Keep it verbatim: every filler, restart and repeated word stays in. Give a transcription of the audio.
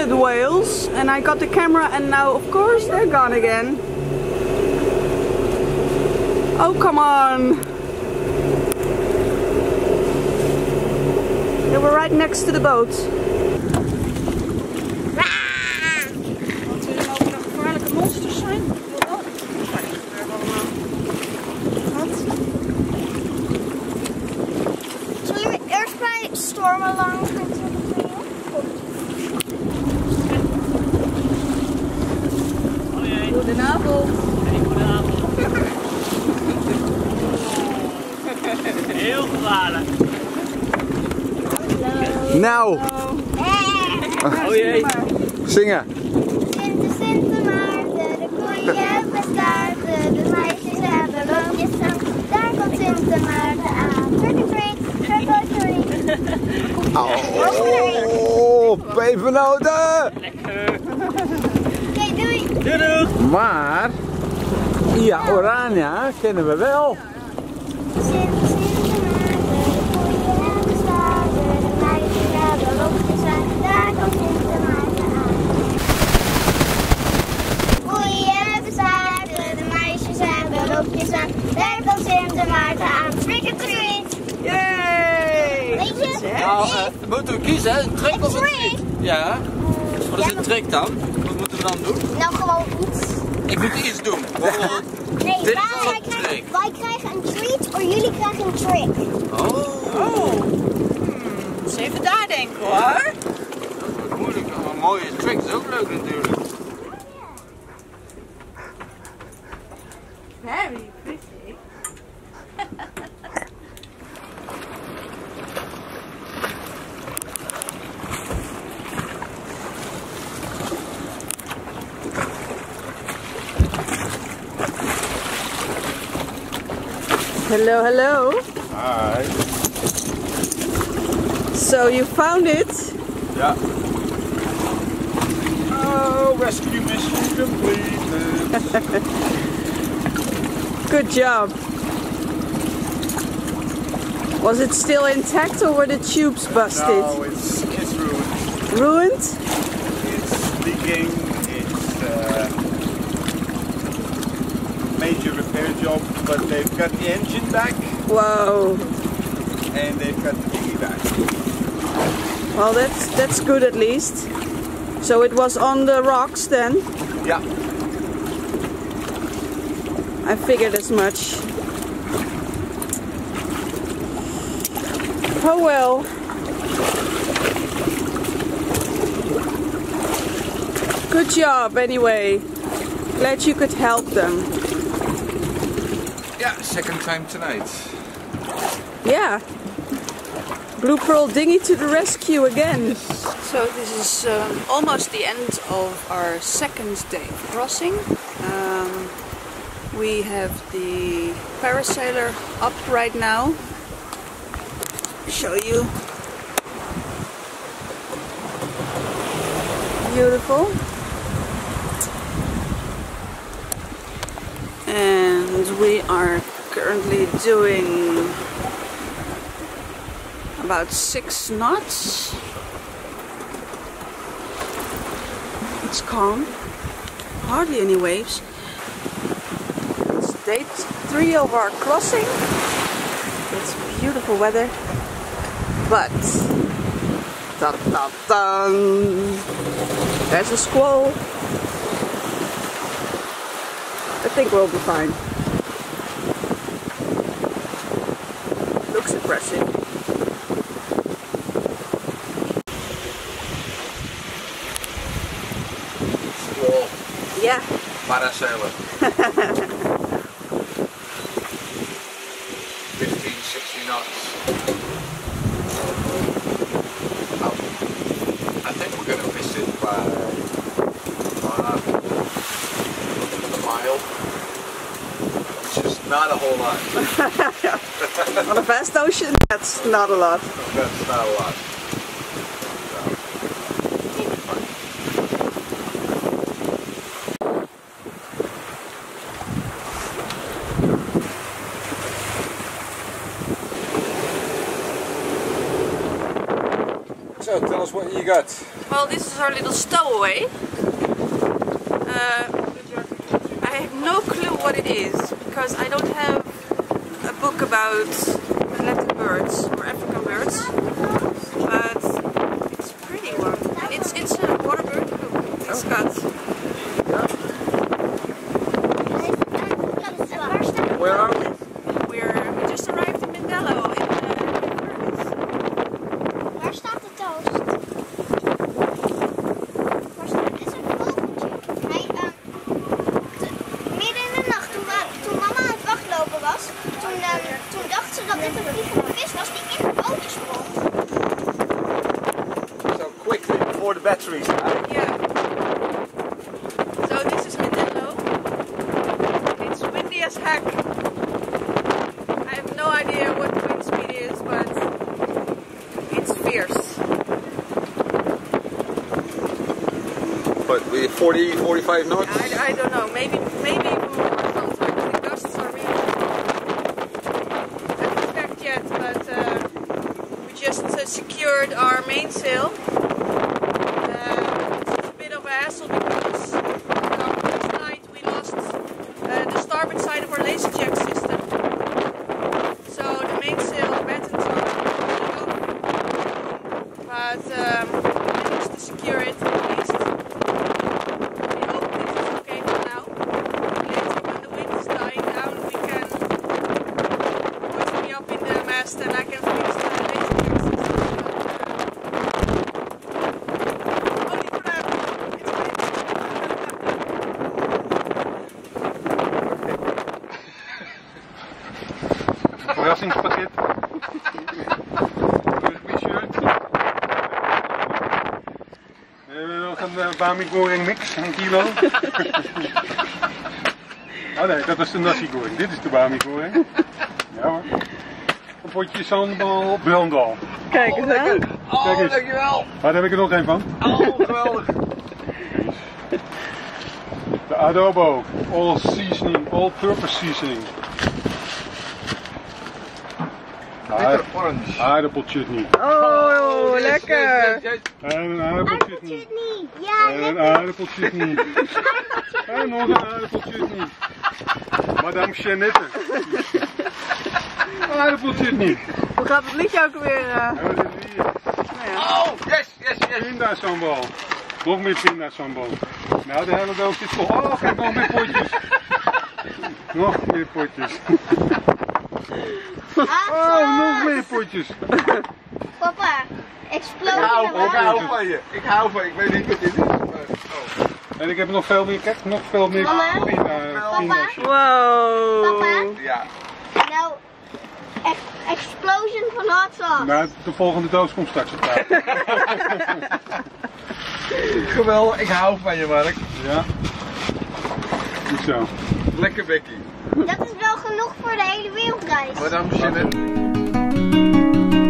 bearded whales, and I got the camera, and now of course they're gone again. Oh, come on! They were right next to the boat. Wat zullen ook nog gevaarlijke monsters zijn? Zullen we eerst bij stormalarm gaan trekken? Goedenavond. Heel gevaarlijk. Nou! Oh jee. Zingen! Sinte, Sinte Maarten, de koeien bestaarten, de meisjes hebben loopjes aan. Daar komt Sinte Maarten aan. Trick or treat, trick or treat. Oh, pepernoten! Lekker. Oké, doei. Doei doei. Maar, ja, Orania kennen we wel. Sinte, Sinte Maarten, de koeien bestaarten, de meisjes hebben loopjes aan. Daar komt Sinte Maarten aan. Koeien bestaarten, de meisjes hebben loopjes aan. Daar komt Sinte Maarten aan. Trick or treat. Yay! Weet je? Nou, uh, moeten we kiezen, een trick of een Trick. treat? Ja. Wat is een trick dan? Wat moeten we dan doen? Nou, gewoon iets. Ik moet iets doen. Bijvoorbeeld, Nee, dit is wij, al wij, een krijgen, trick. wij krijgen een treat, of jullie krijgen een trick. Oh. Oh. Hmm, eens even daar denken hoor. Dat is moeilijk, maar een mooie trick is ook leuk natuurlijk. Very pretty. Hello, hello. Hi. So you found it? Ja. Oh, rescue mission completed. Good job. Was it still intact or were the tubes busted? No, it's, it's ruined. Ruined? It's leaking. It's uh, major repair job, but they've got the engine back Whoa. and they've got the dinghy back. Well, that's that's good at least. So it was on the rocks then? Ja. I figured as much. Oh well. Good job anyway. Glad you could help them. Yeah, second time tonight. Yeah. Blue Pearl Dinghy to the rescue again. So this is um, almost the end of our second day of crossing. Um, we have the parasailer up right now. Show you. Beautiful. And we are currently doing about six knots. It's calm, hardly any waves. It's day three of our crossing. It's beautiful weather, but dun, dun, dun, there's a squall. I think we'll be fine. Looks impressive. Squall. Yeah. Parasailer. fifteen, sixteen knots. Oh. I think we're going to miss it by uh, a mile, which is not a whole lot. On a vast ocean, that's not a lot. That's not a lot. So So tell us what you got. Well, this is our little stowaway. Uh, I have no clue what it is because I don't have a book about Latin birds or African birds, but it's a pretty one. It's it's a water bird. Look, it's got. Where are we? We're we just arrived in Mindelo in uh, Waar staat de toast? Waar staat, is er een vogeltje? Hij, uh, midden in de nacht, toen, uh, toen mama aan het wachtlopen was, toen, uh, toen dacht ze dat dit een vliegende vis was die in de bootje sprong. So quickly before the batteries die. Yeah. So this is Mindelo. It's windy as heck. I have no idea what the wind speed is, but it's fierce. But we forty, forty-five knots. I, I don't know. Maybe maybe even more sometimes. The gusts are really not effect yet, but uh, we just uh, secured our mainsail. Uh, it's a bit of a hassle because uh, last night we lost uh, the starboard side of our laser jack system. So the mainsail battens are falling off. But um, we managed to secure it at least. We hope this is okay for now. Later when the wind is dying down we can put me up in the mast and I can fix the laser jack system. Only for that. It's wind. Verrassingspakket. T-shirt. We hebben nog een uh, bami goreng mix, een kilo. Oh nee, dat is de nasi goreng. Dit is de bami goreng. Ja hoor. Een potje sambal brandal. Kijk eens aan. Oh, Kijk eens. dankjewel. Daar heb ik er nog een van. Oh, geweldig. De adobo. All seasoning, all purpose seasoning. Bitter orange. Aardappelchutney. Oh, yes, lekker. yes, yes, yes. En een aardappelchutney. Chutney. Ja, En een lekker. aardappelchutney. En nog een aardappelchutney. Madame Jeannette. Aardappelchutney. Hoe gaat het liedje ook weer? Uh... En wat is er hier? Oh, yes, yes, yes. Pindasambal. Nog meer pindasambal. Nou, de hele doos is vol. Oh, kijk, nog meer potjes. Nog meer potjes. Oh, nog meer potjes. Papa, Ik explosie hou, naar ik hou buiten. van je. Ik hou van je. Ik weet niet wat dit is. Maar, oh. En ik heb nog veel meer, kijk, nog veel meer Mama? pinda, pinda's. Wow. Papa, Ja. nou, ex explosion van hot sauce. Nou, de volgende doos komt straks op tafel. Geweldig. Ik hou van je, Mark. Ja. Goed zo. Lekker Becky. Dat is wel genoeg voor de hele wereldreis. Madame Jeannette.